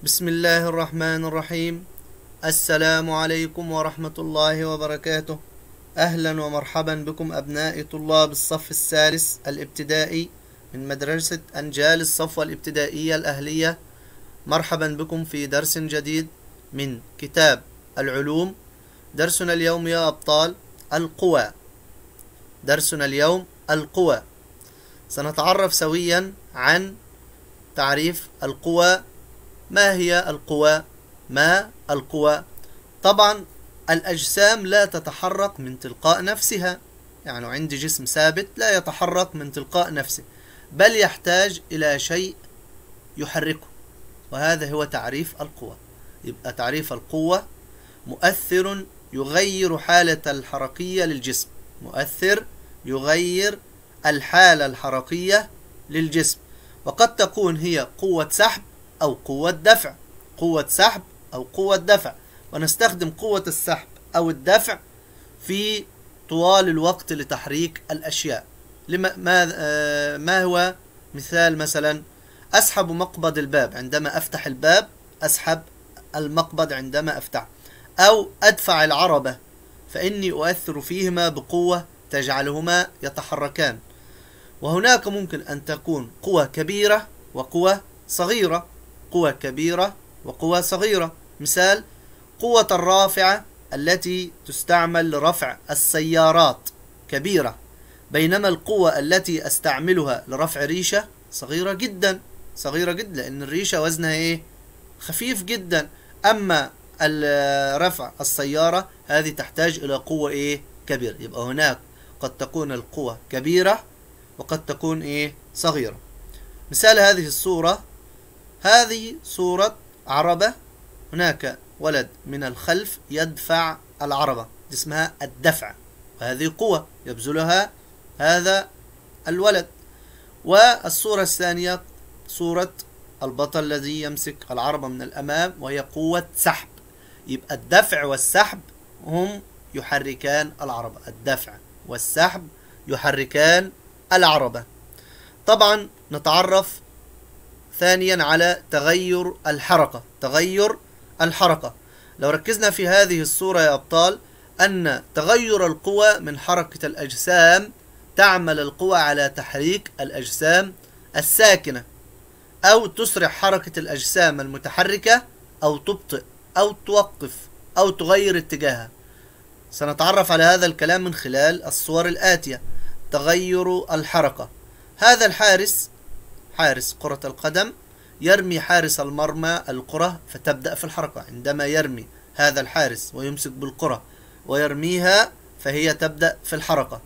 بسم الله الرحمن الرحيم. السلام عليكم ورحمة الله وبركاته. أهلا ومرحبا بكم أبناء طلاب الصف الثالث الابتدائي من مدرسة أنجال الصفوة الابتدائية الأهلية. مرحبا بكم في درس جديد من كتاب العلوم. درسنا اليوم يا أبطال القوى. درسنا اليوم القوى. سنتعرف سويا عن تعريف القوى. ما هي القوى؟ ما القوى؟ طبعا الأجسام لا تتحرك من تلقاء نفسها، يعني عندي جسم ثابت لا يتحرك من تلقاء نفسه، بل يحتاج إلى شيء يحركه، وهذا هو تعريف القوى. يبقى تعريف القوة مؤثر يغير حالة الحركية للجسم، مؤثر يغير الحالة الحركية للجسم، وقد تكون هي قوة سحب أو قوة دفع، قوة سحب أو قوة دفع، ونستخدم قوة السحب أو الدفع في طوال الوقت لتحريك الأشياء. ما هو مثال؟ مثلا أسحب مقبض الباب، عندما أفتح الباب أسحب المقبض عندما أفتح، أو أدفع العربة فإني أؤثر فيهما بقوة تجعلهما يتحركان. وهناك ممكن أن تكون قوة كبيرة وقوة صغيرة، قوة كبيرة وقوة صغيرة. مثال قوة الرافعة التي تستعمل لرفع السيارات كبيرة، بينما القوة التي أستعملها لرفع ريشة صغيرة جدا، صغيرة جدا، لأن الريشة وزنها إيه؟ خفيف جدا. أما رفع السيارة هذه تحتاج إلى قوة إيه؟ كبيرة. يبقى هناك قد تكون القوة كبيرة وقد تكون إيه؟ صغيرة. مثال هذه الصورة، هذه صورة عربة، هناك ولد من الخلف يدفع العربة، اسمها الدفع، وهذه قوة يبذلها هذا الولد. والصورة الثانية صورة البطل الذي يمسك العربة من الأمام، وهي قوة سحب. يبقى الدفع والسحب هم يحركان العربة، الدفع والسحب يحركان العربة. طبعا نتعرف ثانيا على تغير الحركة. تغير الحركة، لو ركزنا في هذه الصورة يا أبطال، أن تغير القوى من حركة الأجسام تعمل القوى على تحريك الأجسام الساكنة، أو تسرع حركة الأجسام المتحركة، أو تبطئ أو توقف أو تغير اتجاهها. سنتعرف على هذا الكلام من خلال الصور الآتية. تغير الحركة، هذا الحارس، حارس كرة القدم، يرمي حارس المرمى الكرة فتبدأ في الحركة. عندما يرمي هذا الحارس ويمسك بالكرة ويرميها فهي تبدأ في الحركة.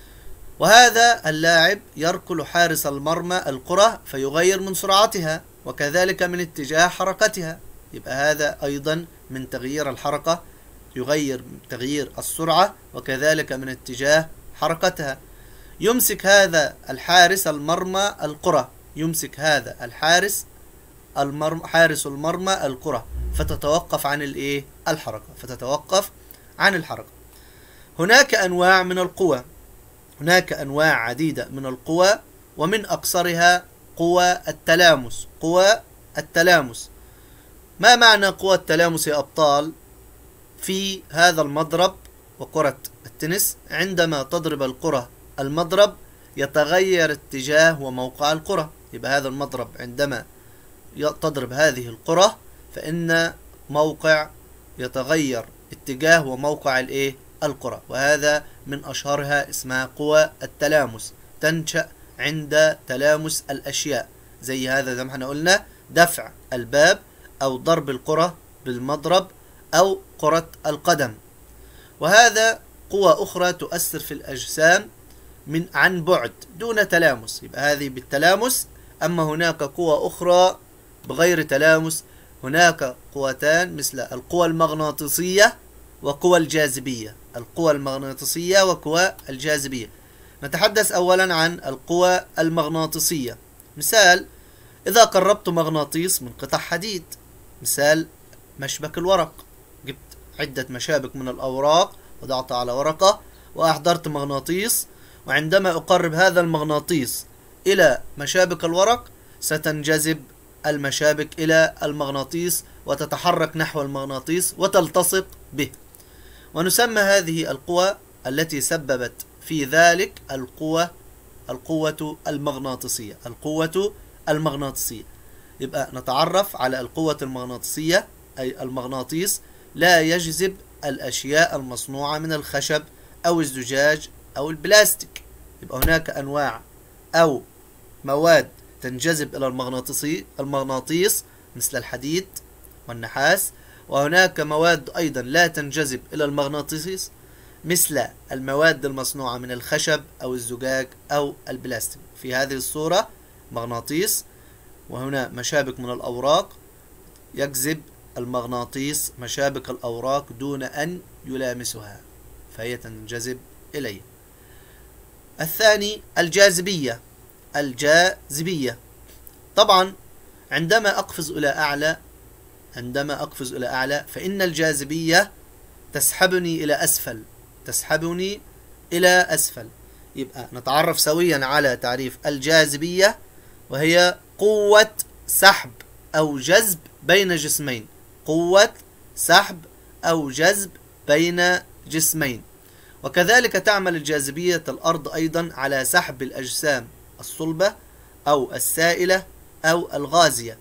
وهذا اللاعب يركل حارس المرمى الكرة فيغير من سرعتها وكذلك من اتجاه حركتها. يبقى هذا أيضا من تغيير الحركة، يغير تغيير السرعة وكذلك من اتجاه حركتها. يمسك هذا الحارس المرمى الكرة، يمسك هذا الحارس حارس المرمى الكرة فتتوقف عن الايه؟ الحركة، فتتوقف عن الحركة. هناك أنواع من القوى، هناك أنواع عديدة من القوى، ومن أقصرها قوى التلامس. قوى التلامس، ما معنى قوى التلامس يا أبطال؟ في هذا المضرب وكرة التنس، عندما تضرب الكرة المضرب يتغير اتجاه وموقع الكرة. يبقى هذا المضرب عندما تضرب هذه الكرة فإن موقع يتغير اتجاه وموقع الايه؟ الكرة، وهذا من أشهرها اسمها قوى التلامس، تنشأ عند تلامس الأشياء، زي هذا زي ما احنا قلنا دفع الباب أو ضرب الكرة بالمضرب أو كرة القدم. وهذا قوى أخرى تؤثر في الأجسام من عن بعد دون تلامس، يبقى هذه بالتلامس. أما هناك قوى أخرى بغير تلامس، هناك قوتان مثل القوى المغناطيسية وقوى الجاذبية. القوى المغناطيسية وقوى الجاذبية. نتحدث أولا عن القوى المغناطيسية. مثال إذا قربت مغناطيس من قطع حديد، مثال مشبك الورق، جبت عدة مشابك من الأوراق وضعتها على ورقة وأحضرت مغناطيس، وعندما أقرب هذا المغناطيس إلى مشابك الورق ستنجذب المشابك إلى المغناطيس وتتحرك نحو المغناطيس وتلتصق به. ونسمى هذه القوى التي سببت في ذلك القوة المغناطيسية. القوة المغناطيسية. يبقى نتعرف على القوة المغناطيسية، أي المغناطيس لا يجذب الأشياء المصنوعة من الخشب أو الزجاج أو البلاستيك. يبقى هناك أنواع أو مواد تنجذب إلى المغناطيس مثل الحديد والنحاس، وهناك مواد أيضا لا تنجذب إلى المغناطيس مثل المواد المصنوعة من الخشب أو الزجاج أو البلاستيك. في هذه الصورة مغناطيس، وهنا مشابك من الأوراق يجذب المغناطيس مشابك الأوراق دون أن يلامسها، فهي تنجذب إليه. الثاني الجاذبية. طبعا عندما أقفز إلى أعلى فإن الجاذبية تسحبني إلى أسفل. يبقى نتعرف سويا على تعريف الجاذبية، وهي قوة سحب أو جذب بين جسمين. قوة سحب أو جذب بين جسمين. وكذلك تعمل الجاذبية الأرض أيضا على سحب الأجسام الصلبة أو السائلة أو الغازية.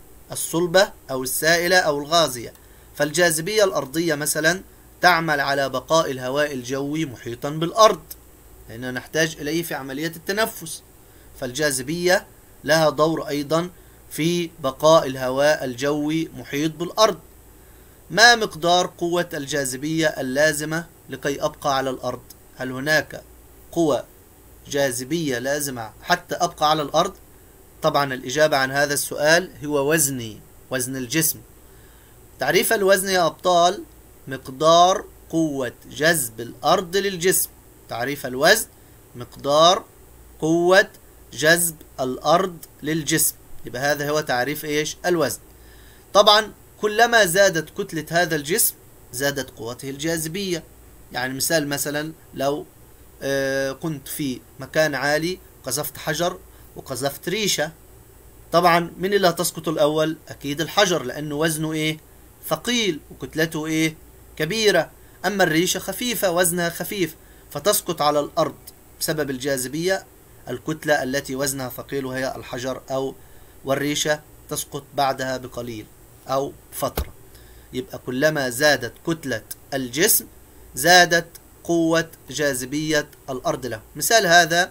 فالجاذبية الأرضية مثلا تعمل على بقاء الهواء الجوي محيطا بالأرض، لأننا نحتاج إليه في عملية التنفس. فالجاذبية لها دور أيضا في بقاء الهواء الجوي محيط بالأرض. ما مقدار قوة الجاذبية اللازمة لكي أبقى على الأرض؟ هل هناك قوة جاذبية لازمة حتى أبقى على الأرض؟ طبعا الإجابة عن هذا السؤال هو وزن الجسم. تعريف الوزن يا أبطال: مقدار قوة جذب الأرض للجسم. تعريف الوزن: مقدار قوة جذب الأرض للجسم. يبقى هذا هو تعريف الوزن. طبعا كلما زادت كتلة هذا الجسم زادت قوته الجاذبية. يعني مثلا لو كنت في مكان عالي قذفت حجر وقذفت ريشة، طبعا من اللي هتسقط الأول؟ أكيد الحجر، لأنه وزنه ثقيل وكتلته كبيرة. أما الريشة خفيفة، وزنها خفيف، فتسقط على الأرض بسبب الجاذبية. الكتلة التي وزنها ثقيل وهي الحجر والريشة تسقط بعدها بقليل أو فترة. يبقى كلما زادت كتلة الجسم زادت قوة جاذبية الأرض له. مثال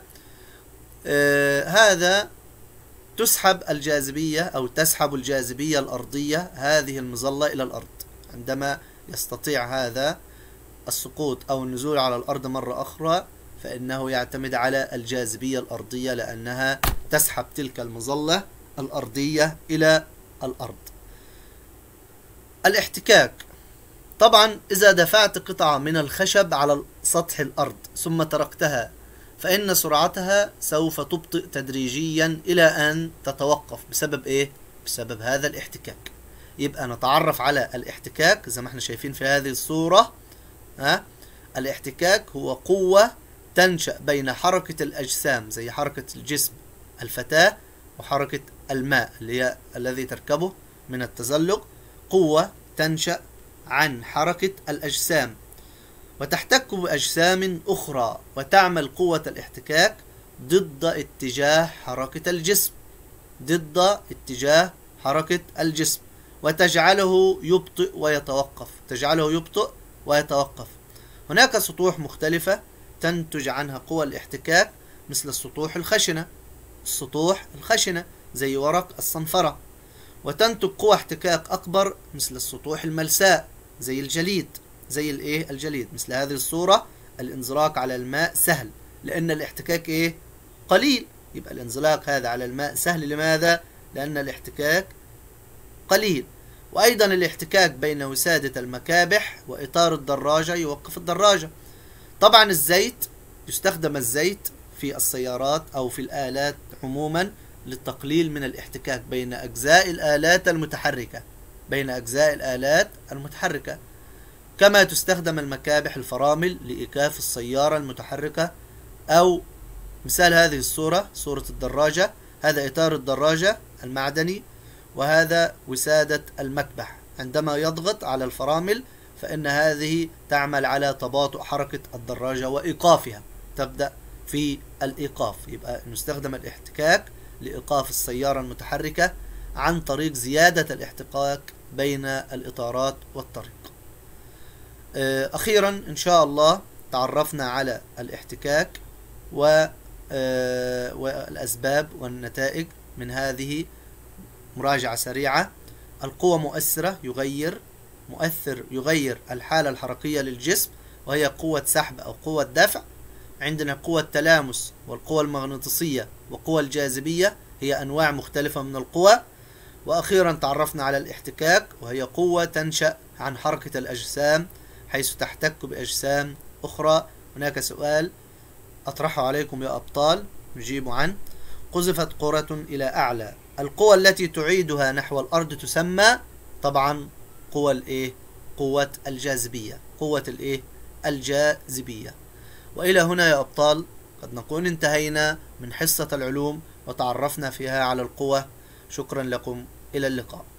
هذا تسحب الجاذبية الأرضية هذه المظلة إلى الأرض. عندما يستطيع هذا السقوط أو النزول على الأرض مرة أخرى فإنه يعتمد على الجاذبية الأرضية، لأنها تسحب تلك المظلة الأرضية إلى الأرض. الاحتكاك: طبعا إذا دفعت قطعة من الخشب على سطح الأرض ثم تركتها فإن سرعتها سوف تبطئ تدريجيا إلى أن تتوقف بسبب هذا الاحتكاك. يبقى نتعرف على الاحتكاك زي ما احنا شايفين في هذه الصورة. الاحتكاك هو قوة تنشأ بين حركة الأجسام زي حركة الجسم الفتاة وحركة الماء الذي تركبه من التزلج. قوة تنشأ عن حركة الأجسام وتحتك بأجسام أخرى، وتعمل قوة الاحتكاك ضد اتجاه حركة الجسم وتجعله يبطئ ويتوقف. هناك سطوح مختلفة تنتج عنها قوى الاحتكاك مثل السطوح الخشنة زي ورق الصنفرة، وتنتج قوى احتكاك أكبر مثل السطوح الملساء زي الجليد. مثل هذه الصورة الانزلاق على الماء سهل لأن الاحتكاك قليل. يبقى الانزلاق هذا على الماء سهل. لماذا؟ لأن الاحتكاك قليل. وأيضا الاحتكاك بين وسادة المكابح وإطار الدراجة يوقف الدراجة. طبعا يستخدم الزيت في السيارات أو في الآلات عموما للتقليل من الاحتكاك بين أجزاء الآلات المتحركة، كما تستخدم المكابح الفرامل لإيقاف السيارة المتحركة. أو مثال هذه الصورة، صورة الدراجة، هذا إطار الدراجة المعدني، وهذا وسادة المكبح. عندما يضغط على الفرامل فإن هذه تعمل على تباطؤ حركة الدراجة وإيقافها، تبدأ في الإيقاف. يبقى نستخدم الاحتكاك لإيقاف السيارة المتحركة عن طريق زيادة الاحتكاك بين الإطارات والطريق. أخيرا إن شاء الله تعرفنا على الاحتكاك والأسباب والنتائج من هذه مراجعة سريعة. القوة مؤثرة، يغير الحالة الحركية للجسم، وهي قوة سحب أو قوة دفع. عندنا قوة تلامس والقوة المغناطيسية وقوة الجاذبية، هي أنواع مختلفة من القوى. وأخيرا تعرفنا على الاحتكاك، وهي قوة تنشأ عن حركة الأجسام حيث تحتك بأجسام أخرى. هناك سؤال أطرحه عليكم يا أبطال نجيب عنه. قذفت كرة إلى أعلى، القوة التي تعيدها نحو الأرض تسمى طبعا قوة الجاذبية. الجاذبية. وإلى هنا يا أبطال قد نكون انتهينا من حصة العلوم وتعرفنا فيها على القوى. شكرا لكم، إلى اللقاء.